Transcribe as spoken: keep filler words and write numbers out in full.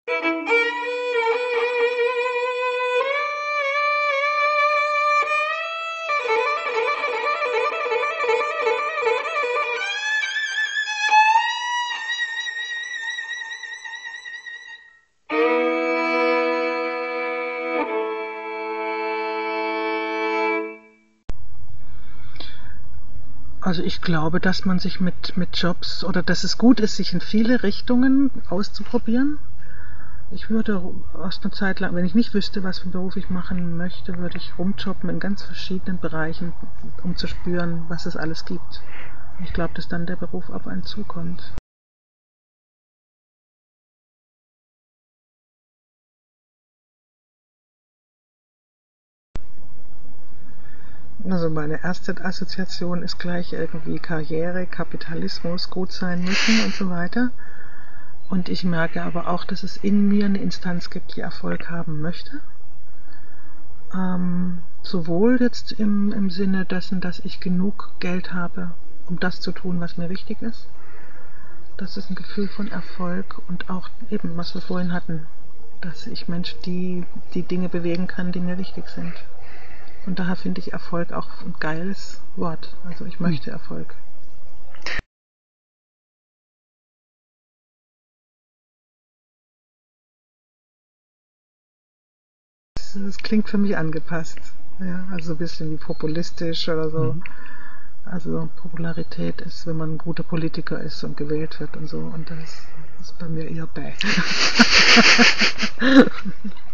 Also ich glaube, dass man sich mit, mit Jobs oder dass es gut ist, sich in viele Richtungen auszuprobieren. Ich würde erst eine Zeit lang, wenn ich nicht wüsste, was für einen Beruf ich machen möchte, würde ich rumjobben in ganz verschiedenen Bereichen, um zu spüren, was es alles gibt. Ich glaube, dass dann der Beruf auf einen zukommt. Also meine erste Assoziation ist gleich irgendwie Karriere, Kapitalismus, gut sein müssen und so weiter. Und ich merke aber auch, dass es in mir eine Instanz gibt, die Erfolg haben möchte. Ähm, sowohl jetzt im, im Sinne dessen, dass ich genug Geld habe, um das zu tun, was mir wichtig ist. Das ist ein Gefühl von Erfolg und auch eben, was wir vorhin hatten, dass ich Menschen die, die Dinge bewegen kann, die mir wichtig sind. Und daher finde ich Erfolg auch ein geiles Wort. Also ich möchte Erfolg. Das klingt für mich angepasst. Ja, also ein bisschen wie populistisch oder so. Mhm. Also Popularität ist, wenn man ein guter Politiker ist und gewählt wird und so. Und das ist bei mir eher bäh.